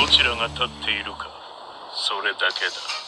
ちらが立っているか、それだけだ。